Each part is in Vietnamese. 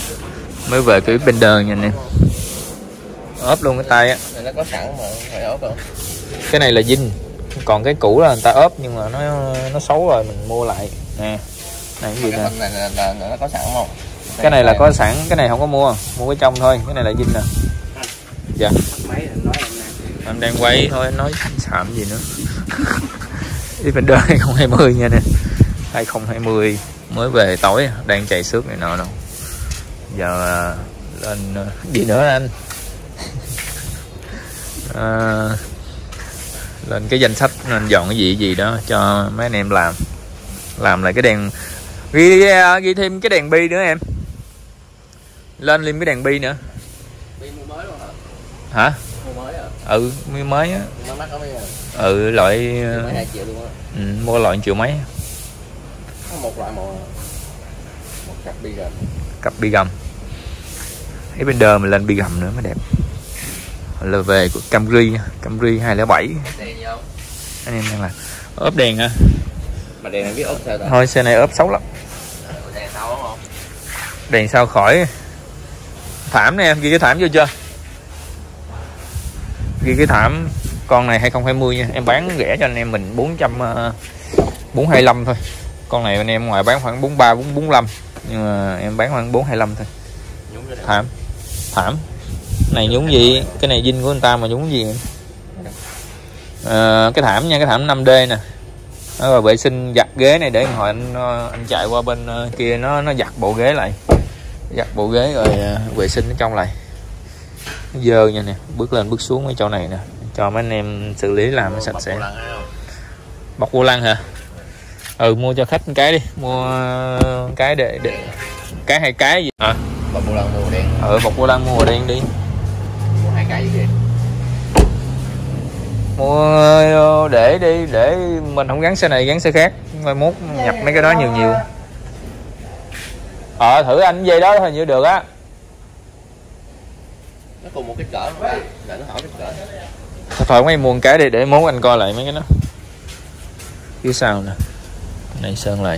Mới về cái Bender nha nè. Ốp luôn cái tay á. Nó có sẵn mà phải ốp không? Cái này là zin, còn cái cũ là người ta ốp nhưng mà nó xấu rồi mình mua lại nè. Này cái gì nè? Này là nó có sẵn không? Cái này là có sẵn, cái này không có mua cái trong thôi, cái này là zin nè. Dạ. Em đang quay thôi, nói xàm gì nữa. Defender 2020 nha nè. 2020 mới về tối, đang chạy xước này nọ đâu. Giờ lên gì nữa anh? Lên cái danh sách nên dọn cái gì đó cho mấy anh em làm lại cái đèn, ghi thêm cái đèn bi nữa em, lên thêm cái đèn bi nữa. Bi mua mới luôn hả? Mua mới à? Ừ, mua mới á. Nó mắc lắm bây giờ. Ừ, loại 2 triệu luôn á. Mua loại 1 triệu mấy. Có một loại một cặp bi gầm. Cặp bi gầm. Cái Bender mình lên bi gầm nữa mới đẹp. Là về của Camry 207. Đèn gì không? Anh em đang là ốp đèn hả? Mà đèn này biết ốp sao ta? Thôi xe này ốp xấu lắm. Đèn sau không? Đèn sau khỏi. Thảm nè em, ghi cái thảm vô chưa? Ghi cái thảm. Con này 2020 nha, em bán rẻ cho anh em mình 425 thôi. Con này anh em ngoài bán khoảng 43 45, nhưng mà em bán khoảng 425 thôi. Thảm này nhúng gì, cái này zin của người ta mà nhúng gì em? Cái thảm nha, cái thảm 5D nè. Rồi vệ sinh giặt ghế này để hồi anh chạy qua bên kia nó giặt bộ ghế lại, giặt bộ ghế rồi vệ sinh ở trong lại. Nó dơ nha nè, bước lên bước xuống cái chỗ này nè, cho mấy anh em xử lý làm nó sạch sẽ. Bọc vô lăng hả? Ừ, mua cho khách một cái đi, mua cái để cái 2 cái gì hả? Bọc vô lăng mua đèn. Bọc vô lăng mua màu đen đi. Mua 2 cái gì? Mua để đi, để mình không gắn xe này gắn xe khác, mai mốt nhập mấy cái đó nhiều. Thử anh dây đó hình như được á. Nó cùng một cái cỡ mà là nó hỏi cái cỡ. Thôi mấy mua một cái đi để mốt anh coi lại mấy cái đó. Phía sau nè, này sơn lại.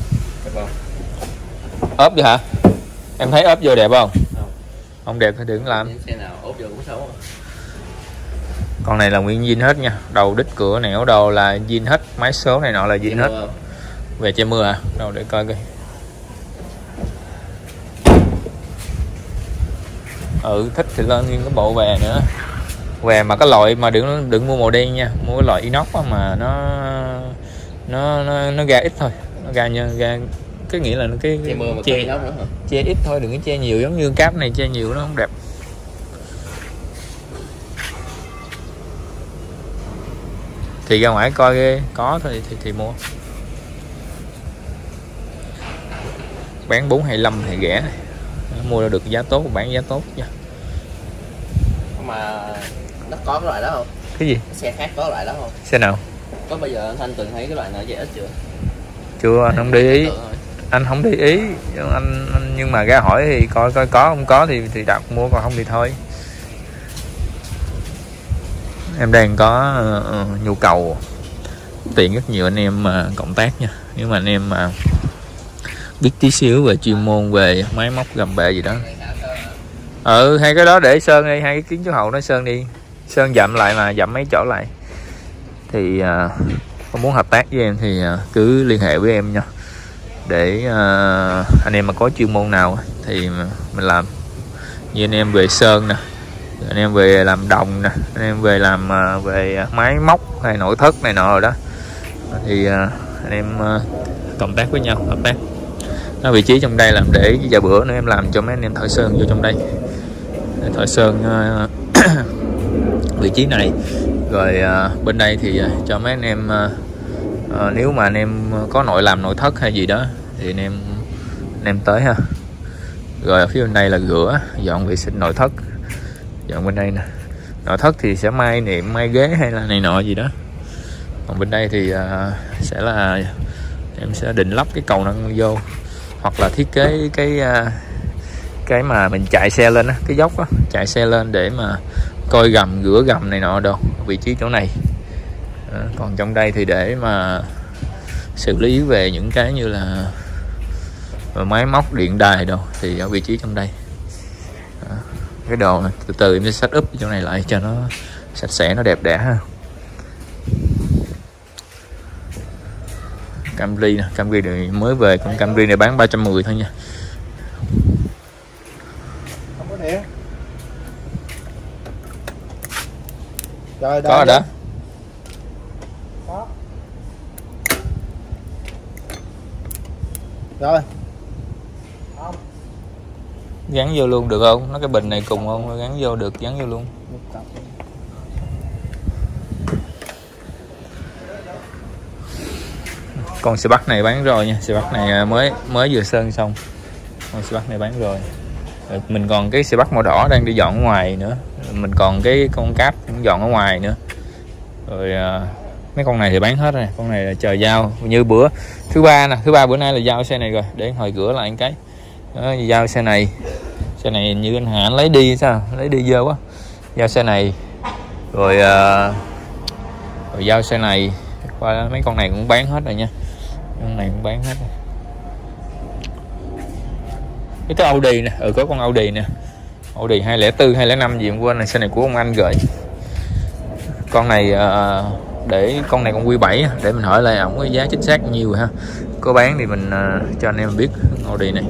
Ốp vô hả? Em thấy ốp vô đẹp không? Không đẹp thì đừng làm. Xe nào ốp vô cũng xấu. Con này là nguyên zin hết nha, đầu đít cửa nẻo đồ là zin hết, máy số này nọ là zin hết. Không? Về che mưa à? Đâu để coi coi. Thích thì lên nguyên cái bộ về nữa. Về mà cái loại mà đừng mua màu đen nha, mua cái loại inox mà nó ra ít thôi, nó ra cái nghĩa là cái che ít thôi, đừng có che nhiều, giống như cáp này che nhiều nó không đẹp. Thì ra ngoài coi có thôi thì mua. Bán 425 thì rẻ, mua được giá tốt, bán giá tốt nha. Mà nó có cái loại đó không? Cái gì? Cái xe khác có loại đó không? Xe nào? Có bây giờ anh Thanh từng thấy cái loại nào dễ ít chưa? Chưa, anh không để ý. Anh không để ý, anh nhưng mà ra hỏi thì coi có không có thì đặt mua, còn không thì thôi. Em đang có nhu cầu tiện rất nhiều anh em cộng tác nha. Nếu mà anh em mà biết tí xíu về chuyên môn về máy móc gầm bệ gì đó, hai cái đó để sơn đi, 2 cái kiến chiếu hậu nó sơn đi, sơn dặm lại mà dặm mấy chỗ lại. Thì có muốn hợp tác với em thì cứ liên hệ với em nha, để anh em mà có chuyên môn nào thì mình làm. Như anh em về sơn nè, anh em về làm đồng nè, anh em về làm về máy móc hay nội thất này nọ rồi đó, thì anh em cộng tác với nhau, hợp tác. Nó vị trí trong đây làm để vài bữa nữa em làm cho mấy anh em thợ sơn vô trong đây, thợ sơn vị trí này. Rồi bên đây thì cho mấy anh em nếu mà anh em có làm nội thất hay gì đó thì anh em tới ha. Rồi ở phía bên đây là rửa, dọn vệ sinh nội thất, dọn bên đây nè. Nội thất thì sẽ may niệm, may ghế hay là này nọ gì đó. Còn bên đây thì sẽ là em sẽ định lắp cái cầu nâng vô, hoặc là thiết kế cái mà mình chạy xe lên á, cái dốc á, chạy xe lên để mà coi gầm, rửa gầm này nọ đâu, vị trí chỗ này. Còn trong đây thì để mà xử lý về những cái như là và máy móc điện đài đâu thì ở vị trí trong đây. Đó. Cái đồ này từ từ em sẽ set up chỗ này lại cho nó sạch sẽ, nó đẹp đẽ ha. Camry nè, Camry này mới về, con Camry này bán 310 thôi nha. Không có điện. Trời, có rồi đó. Có. Rồi. Không. Gắn vô luôn được không? Nó cái bình này cùng không? Gắn vô được, gắn vô luôn. Con xe bắt này bán rồi nha, xe bắt này mới vừa sơn xong. Con xe bắt này bán rồi. Mình còn cái xe bắt màu đỏ đang đi dọn ở ngoài nữa. Mình còn cái con cáp cũng dọn ở ngoài nữa. Rồi mấy con này thì bán hết rồi. Con này là chờ giao. Như bữa thứ ba bữa nay là giao xe này rồi. Để hồi rửa lại một cái. Đó, giao xe này. Xe này như anh Hà anh lấy đi sao? Lấy đi dơ quá. Giao xe này. Rồi giao xe này. Qua mấy con này cũng bán hết rồi nha. Con này cũng bán hết rồi. Cái Audi nè, có con Audi nè. Audi 204, 205 gì em quên này, xe này của ông anh gửi. Con này để con này con Q7 để mình hỏi lại ổng cái giá chính xác nhiêu rồi ha. Có bán thì mình cho anh em biết Audi này.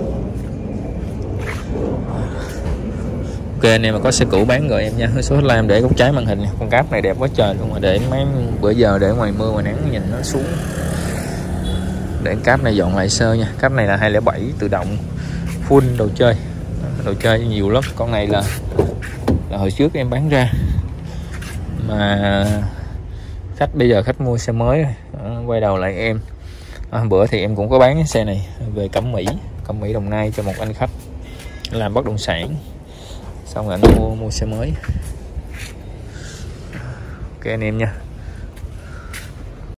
Ok anh em mà có xe cũ bán rồi em nha. Số hotline em để góc trái màn hình này. Con cáp này đẹp quá trời luôn mà để mấy bữa giờ để ngoài mưa ngoài nắng nhìn nó xuống. Để cáp này dọn lại sơ nha. Cáp này là 207 tự động full đồ chơi nhiều lắm. Con này là hồi trước em bán ra mà khách bây giờ khách mua xe mới rồi. Quay đầu lại em bữa thì em cũng có bán cái xe này về Cẩm Mỹ Đồng Nai cho một anh khách làm bất động sản, xong rồi anh mua xe mới. Ok anh em nha.